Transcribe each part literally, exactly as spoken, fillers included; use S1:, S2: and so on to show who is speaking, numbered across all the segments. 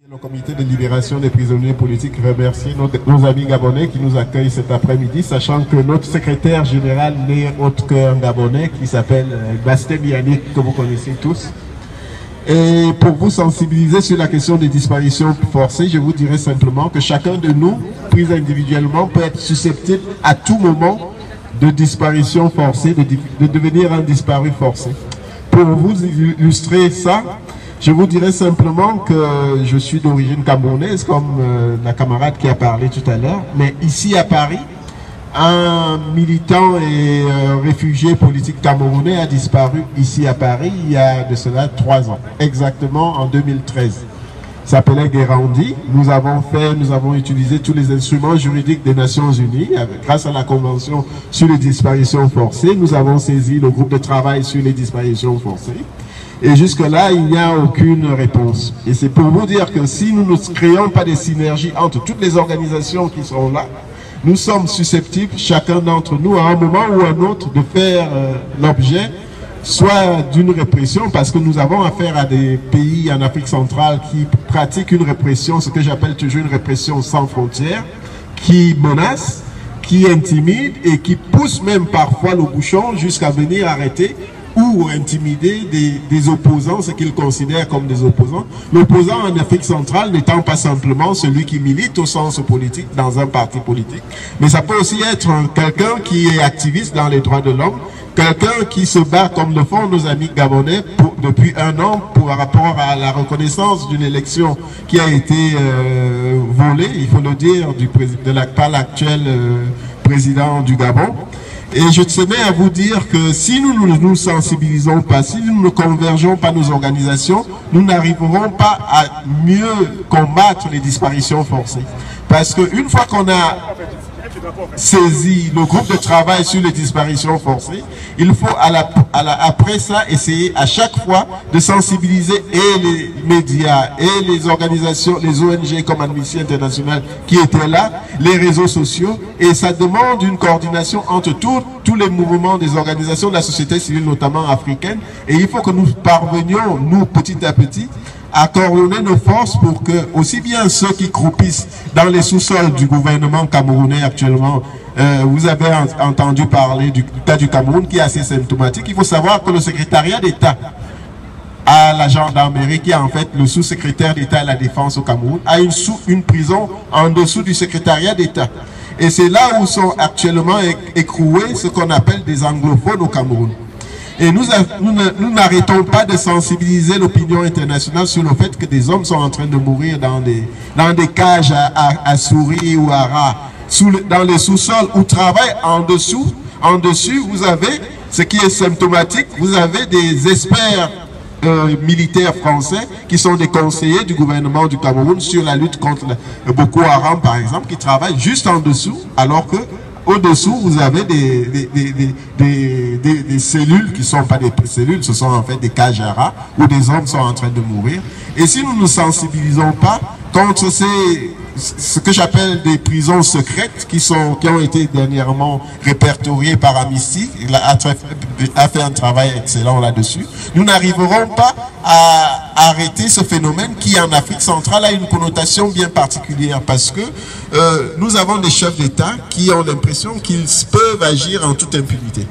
S1: Le comité de libération des prisonniers politiques remercie nos, nos amis gabonais qui nous accueillent cet après-midi, sachant que notre secrétaire général n'est autre qu'un gabonais qui s'appelle Bastem Yannick, que vous connaissez tous. Et pour vous sensibiliser sur la question des disparitions forcées, je vous dirais simplement que chacun de nous, pris individuellement, peut être susceptible à tout moment de disparition forcée, de, de devenir un disparu forcé. Pour vous illustrer ça, je vous dirais simplement que je suis d'origine camerounaise, comme euh, la camarade qui a parlé tout à l'heure, mais ici à Paris, un militant et euh, réfugié politique camerounais a disparu ici à Paris il y a de cela trois ans, exactement en deux mille treize. Il s'appelait Guérandi. Nous avons fait, nous avons utilisé tous les instruments juridiques des Nations Unies, avec, grâce à la Convention sur les disparitions forcées. Nous avons saisi le groupe de travail sur les disparitions forcées. Et jusque-là, il n'y a aucune réponse. Et c'est pour vous dire que si nous ne créons pas des synergies entre toutes les organisations qui seront là, nous sommes susceptibles, chacun d'entre nous, à un moment ou à un autre, de faire euh, l'objet soit d'une répression, parce que nous avons affaire à des pays en Afrique centrale qui pratiquent une répression, ce que j'appelle toujours une répression sans frontières, qui menace, qui intimide et qui pousse même parfois le bouchon jusqu'à venir arrêter ou intimider des, des opposants, ce qu'ils considèrent comme des opposants. L'opposant en Afrique centrale n'étant pas simplement celui qui milite au sens politique dans un parti politique, mais ça peut aussi être quelqu'un qui est activiste dans les droits de l'homme, quelqu'un qui se bat comme le font nos amis gabonais pour, depuis un an pour rapport à la reconnaissance d'une élection qui a été euh, volée, il faut le dire, du de la, par l'actuel euh, président du Gabon. Et je tenais à vous dire que si nous ne nous sensibilisons pas, si nous ne convergeons pas nos organisations, nous n'arriverons pas à mieux combattre les disparitions forcées. Parce qu'une fois qu'on a saisi le groupe de travail sur les disparitions forcées, il faut à la, à la, après ça essayer à chaque fois de sensibiliser et les médias et les organisations, les O N G comme Amnesty International qui étaient là, les réseaux sociaux, et ça demande une coordination entre tout, tous les mouvements des organisations de la société civile, notamment africaine, et il faut que nous parvenions, nous petit à petit, à coordonner nos forces pour que, aussi bien ceux qui croupissent dans les sous-sols du gouvernement camerounais actuellement, euh, vous avez en, entendu parler du cas du Cameroun qui est assez symptomatique. Il faut savoir que le secrétariat d'État à la gendarmerie, qui est en fait le sous-secrétaire d'État à la défense au Cameroun, a une, sous, une prison en dessous du secrétariat d'État. Et c'est là où sont actuellement écroués ce qu'on appelle des anglophones au Cameroun. Et nous, nous n'arrêtons pas de sensibiliser l'opinion internationale sur le fait que des hommes sont en train de mourir dans des, dans des cages à, à, à souris ou à rats, sous le, dans les sous-sols où travaillent en dessous. En dessus, vous avez, ce qui est symptomatique, vous avez des experts euh, militaires français qui sont des conseillers du gouvernement du Cameroun sur la lutte contre le Boko Haram, par exemple, qui travaillent juste en dessous, alors que au-dessous, vous avez des, des, des, des, des, des, des cellules qui ne sont pas des cellules, ce sont en fait des cages à rats où des hommes sont en train de mourir. Et si nous ne nous sensibilisons pas contre ces, ce que j'appelle des prisons secrètes qui, sont, qui ont été dernièrement répertoriées par Amnesty, il a, a fait un travail excellent là-dessus, nous n'arriverons pas à arrêter ce phénomène qui en Afrique centrale a une connotation bien particulière parce que euh, nous avons des chefs d'État qui ont l'impression qu'ils peuvent agir en toute impunité.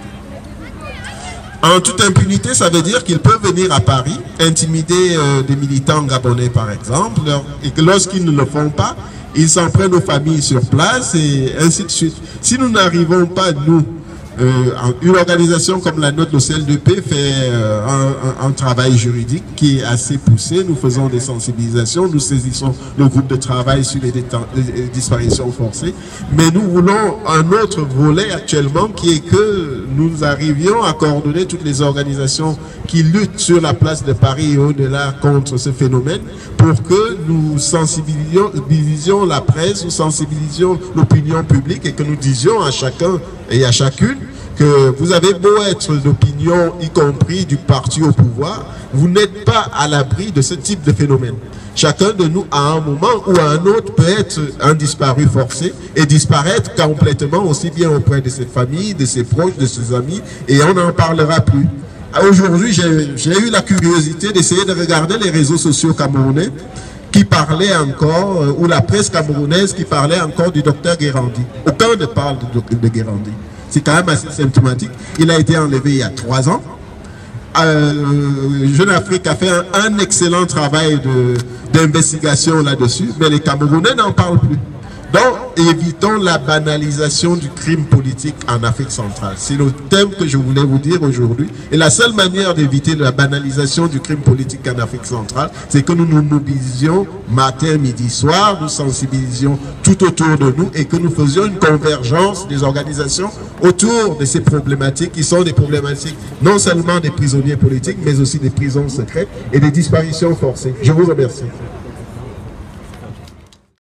S1: En toute impunité, ça veut dire qu'ils peuvent venir à Paris, intimider euh, des militants gabonais par exemple, leur, et que lorsqu'ils ne le font pas, ils s'en prennent aux familles sur place et ainsi de suite. Si nous n'arrivons pas, nous, Euh, une organisation comme la nôtre, le C L D P, fait euh, un, un, un travail juridique qui est assez poussé. Nous faisons des sensibilisations, nous saisissons le groupe de travail sur les, les disparitions forcées. Mais nous voulons un autre volet actuellement qui est que nous arrivions à coordonner toutes les organisations qui luttent sur la place de Paris et au-delà contre ce phénomène pour que nous sensibilisions la presse, nous sensibilisions l'opinion publique et que nous disions à chacun et à chacune que vous avez beau être d'opinion, y compris du parti au pouvoir, vous n'êtes pas à l'abri de ce type de phénomène. Chacun de nous, à un moment ou à un autre, peut être un disparu forcé et disparaître complètement aussi bien auprès de ses familles, de ses proches, de ses amis, et on n'en parlera plus. Aujourd'hui, j'ai eu la curiosité d'essayer de regarder les réseaux sociaux camerounais qui parlait encore, euh, ou la presse camerounaise qui parlait encore du docteur Guérandi. Aucun ne parle de, de Guérandi. C'est quand même assez symptomatique. Il a été enlevé il y a trois ans. Euh, Jeune Afrique a fait un, un excellent travail d'investigation là-dessus, mais les Camerounais n'en parlent plus. Donc, évitons la banalisation du crime politique en Afrique centrale. C'est le thème que je voulais vous dire aujourd'hui. Et la seule manière d'éviter la banalisation du crime politique en Afrique centrale, c'est que nous nous mobilisions matin, midi, soir, nous sensibilisions tout autour de nous et que nous faisions une convergence des organisations autour de ces problématiques qui sont des problématiques non seulement des prisonniers politiques, mais aussi des prisons secrètes et des disparitions forcées. Je vous remercie.